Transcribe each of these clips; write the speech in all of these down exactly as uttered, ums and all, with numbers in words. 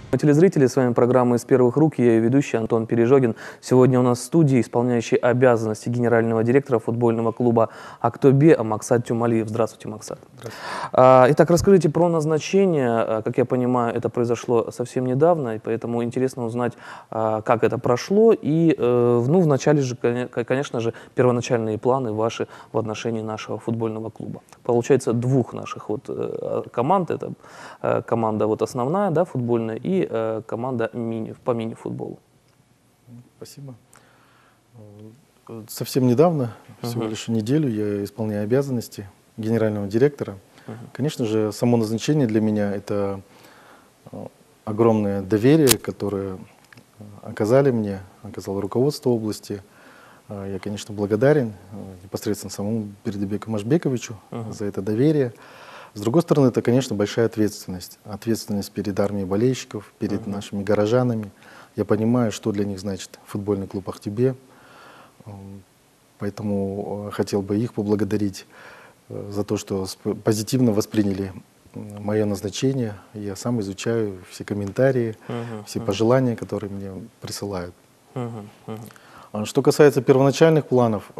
Телезрители, с вами программа «Из первых рук». Я ее ведущий Антон Пережогин. Сегодня у нас в студии исполняющий обязанности генерального директора футбольного клуба «Актобе» Максат Тюмалиев. Здравствуйте, Максат. Здравствуйте. Итак, расскажите про назначение. Как я понимаю, это произошло совсем недавно, и поэтому интересно узнать, как это прошло. И, ну, вначале же, конечно же, первоначальные планы ваши в отношении нашего футбольного клуба. Получается, двух наших вот команд. Это команда вот основная, да, футбольная, и э, команда мини, по мини-футболу. Спасибо. Совсем недавно, uh-huh. всего лишь неделю, я исполняю обязанности генерального директора. Uh-huh. Конечно же, само назначение для меня — это огромное доверие, которое оказали мне, оказало руководство области. Я, конечно, благодарен непосредственно самому Бердибеку Машбековичу uh-huh. за это доверие. С другой стороны, это, конечно, большая ответственность. Ответственность перед армией болельщиков, перед uh-huh. нашими горожанами. Я понимаю, что для них значит футбольный клуб «Актобе». Поэтому хотел бы их поблагодарить за то, что позитивно восприняли мое назначение. Я сам изучаю все комментарии, uh-huh. все uh-huh. пожелания, которые мне присылают. Uh-huh. Uh-huh. Что касается первоначальных планов,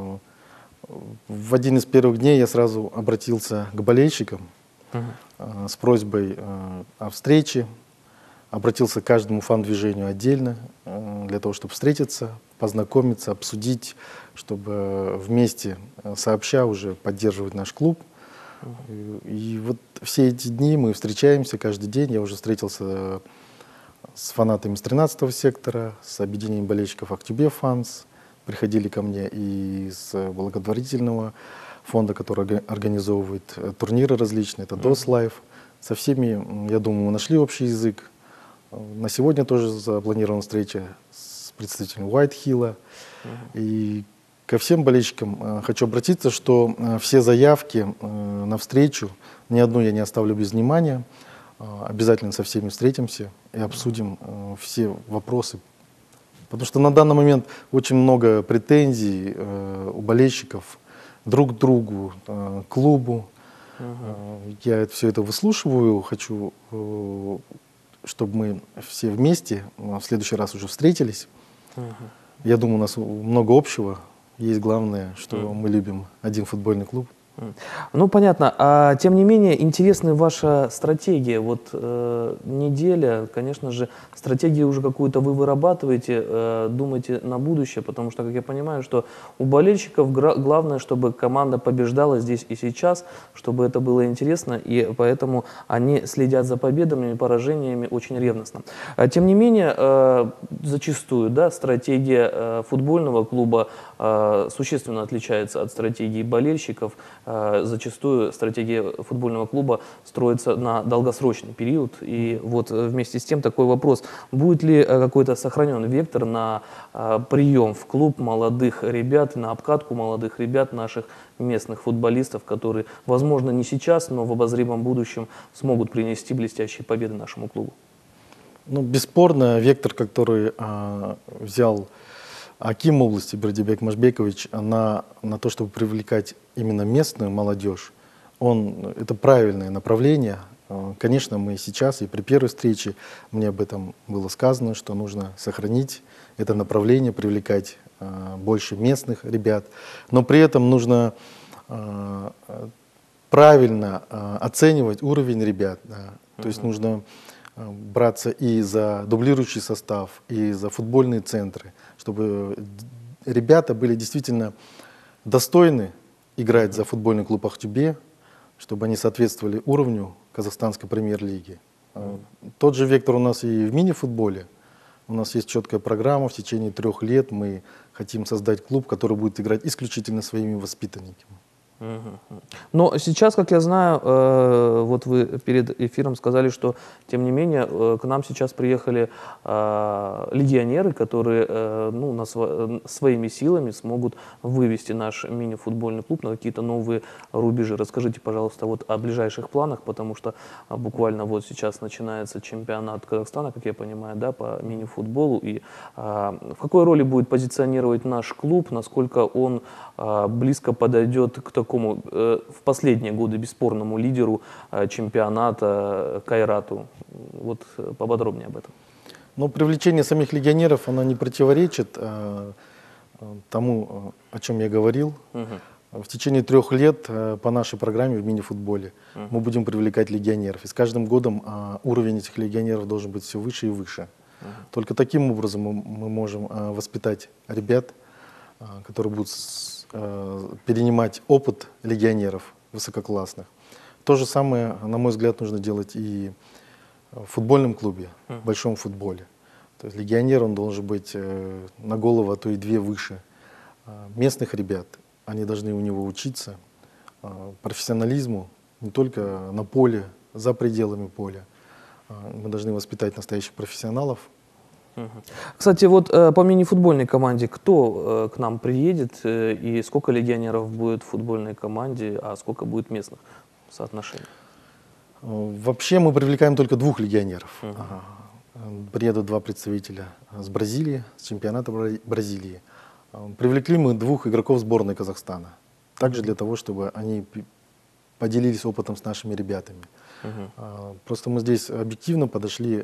в один из первых дней я сразу обратился к болельщикам uh-huh. с просьбой о встрече, обратился к каждому фан-движению отдельно, для того, чтобы встретиться, познакомиться, обсудить, чтобы вместе, сообща, уже поддерживать наш клуб. Uh-huh. И вот все эти дни мы встречаемся каждый день. Я уже встретился с фанатами с тринадцатого сектора, с объединением болельщиков «Актобе Фанс». Приходили ко мне и из благотворительного фонда, который организовывает турниры различные, это дос Лайф. Со всеми, я думаю, мы нашли общий язык. На сегодня тоже запланирована встреча с представителем Уайтхилла. И ко всем болельщикам хочу обратиться, что все заявки на встречу, ни одну я не оставлю без внимания. Обязательно со всеми встретимся и обсудим все вопросы. Потому что на данный момент очень много претензий э, у болельщиков друг к другу, э, клубу. Uh-huh. Я все это выслушиваю, хочу, э, чтобы мы все вместе в следующий раз уже встретились. Uh-huh. Я думаю, у нас много общего. Есть главное, что uh-huh. мы любим один футбольный клуб. Ну, понятно. А тем не менее, интересна ваша стратегия. Вот э, неделя, конечно же, стратегию уже какую-то вы вырабатываете, э, думаете на будущее, потому что, как я понимаю, что у болельщиков главное, чтобы команда побеждала здесь и сейчас, чтобы это было интересно, и поэтому они следят за победами и поражениями очень ревностно. А, тем не менее, э, зачастую, да, стратегия э, футбольного клуба э, существенно отличается от стратегии болельщиков. Зачастую стратегия футбольного клуба строится на долгосрочный период. И вот вместе с тем такой вопрос. Будет ли какой-то сохранен вектор на прием в клуб молодых ребят, на обкатку молодых ребят, наших местных футболистов, которые, возможно, не сейчас, но в обозримом будущем смогут принести блестящие победы нашему клубу? Ну, бесспорно, вектор, который а, взял аким области Бердибек Машбекович на, на то, чтобы привлекать именно местную молодежь, он, это правильное направление. Конечно, мы сейчас и при первой встрече мне об этом было сказано, что нужно сохранить это направление, привлекать э, больше местных ребят, но при этом нужно э, правильно э, оценивать уровень ребят. Да. То uh-huh. есть нужно э, браться и за дублирующий состав, и за футбольные центры, чтобы ребята были действительно достойны играть за футбольный клуб «Актобе», чтобы они соответствовали уровню казахстанской премьер-лиги. Mm. Тот же вектор у нас и в мини-футболе. У нас есть четкая программа, в течение трех лет мы хотим создать клуб, который будет играть исключительно своими воспитанниками. Угу. Но сейчас, как я знаю, э, вот вы перед эфиром сказали, что, тем не менее, э, к нам сейчас приехали э, легионеры, которые э, ну, на сво своими силами смогут вывести наш мини-футбольный клуб на какие-то новые рубежи. Расскажите, пожалуйста, вот о ближайших планах, потому что э, буквально вот сейчас начинается чемпионат Казахстана, как я понимаю, да, по мини-футболу. И э, в какой роли будет позиционировать наш клуб, насколько он э, близко подойдет к такому такому э, в последние годы бесспорному лидеру э, чемпионата Кайрату. Вот э, поподробнее об этом. Но привлечение самих легионеров, оно не противоречит э, тому, о чем я говорил. Угу. В течение трех лет э, по нашей программе в мини-футболе угу. мы будем привлекать легионеров. И с каждым годом э, уровень этих легионеров должен быть все выше и выше. Угу. Только таким образом мы, мы можем э, воспитать ребят, э, которые будут с, э, перенимать опыт легионеров высококлассных. То же самое, на мой взгляд, нужно делать и в футбольном клубе, в большом футболе. То есть легионер, он должен быть э, на голову, а то и две выше э, местных ребят. Они должны у него учиться э, профессионализму не только на поле, за пределами поля. Э, мы должны воспитать настоящих профессионалов. Кстати, вот э, по мини-футбольной команде кто э, к нам приедет э, и сколько легионеров будет в футбольной команде, а сколько будет местных соотношений? Вообще мы привлекаем только двух легионеров. Uh-huh. Приедут два представителя с Бразилии, с чемпионата Бразилии. Привлекли мы двух игроков сборной Казахстана. Также для того, чтобы они поделились опытом с нашими ребятами. Uh-huh. Просто мы здесь объективно подошли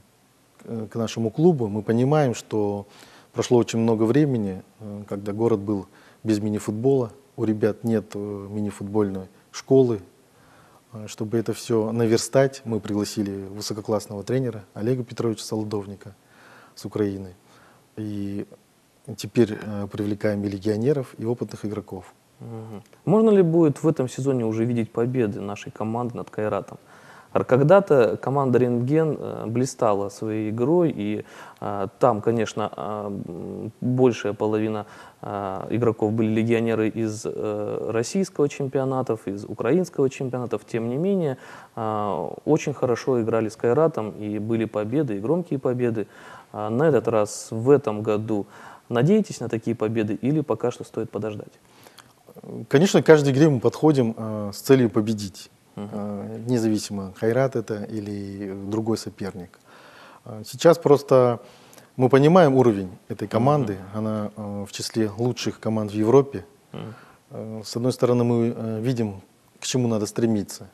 к нашему клубу. Мы понимаем, что прошло очень много времени, когда город был без мини-футбола. У ребят нет мини-футбольной школы. Чтобы это все наверстать, мы пригласили высококлассного тренера Олега Петровича Солодовника с Украины. И теперь э, привлекаем и легионеров, и опытных игроков. Угу. Можно ли будет в этом сезоне уже видеть победы нашей команды над Кайратом? Когда-то команда «Рентген» блистала своей игрой, и а, там, конечно, а, большая половина а, игроков были легионеры из а, российского чемпионата, из украинского чемпионата. Тем не менее, а, очень хорошо играли с Кайратом, и были победы, и громкие победы. А, на этот раз, в этом году, надеетесь на такие победы или пока что стоит подождать? Конечно, к каждой игре мы подходим а, с целью победить. Uh-huh. Независимо, Кайрат это или другой соперник. Сейчас просто мы понимаем уровень этой команды, uh-huh. она в числе лучших команд в Европе. Uh-huh. С одной стороны, мы видим, к чему надо стремиться.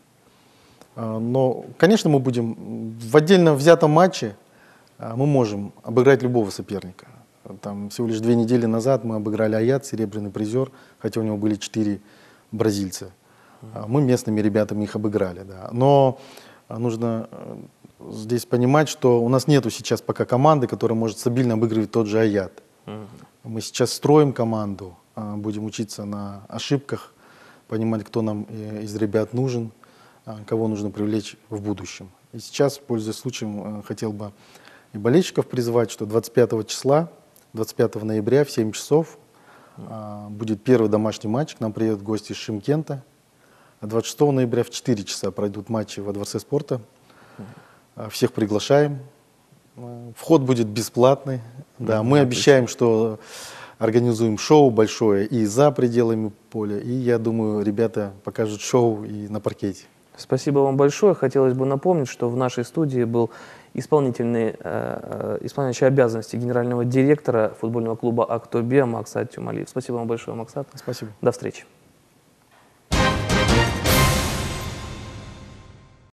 Но, конечно, мы будем в отдельно взятом матче, мы можем обыграть любого соперника. Там всего лишь две недели назад мы обыграли Аят, серебряный призер, хотя у него были четыре бразильца. Мы местными ребятами их обыграли, да. Но нужно здесь понимать, что у нас нету сейчас пока команды, которая может стабильно обыгрывать тот же Аят. Uh-huh. Мы сейчас строим команду, будем учиться на ошибках, понимать, кто нам из ребят нужен, кого нужно привлечь в будущем. И сейчас, пользуясь случаем, хотел бы и болельщиков призвать, что двадцать пятого числа, двадцать пятого ноября в семь часов uh-huh. будет первый домашний матч, к нам приедут гости из Шымкента. двадцать шестого ноября в четыре часа пройдут матчи во Дворце спорта. Всех приглашаем. Вход будет бесплатный. Да, мы обещаем, что организуем шоу большое и за пределами поля. И я думаю, ребята покажут шоу и на паркете. Спасибо вам большое. Хотелось бы напомнить, что в нашей студии был исполнительный, э, исполняющий обязанности генерального директора футбольного клуба «Актобе» Максат Тюмалиев. Спасибо вам большое, Максат. Спасибо. До встречи.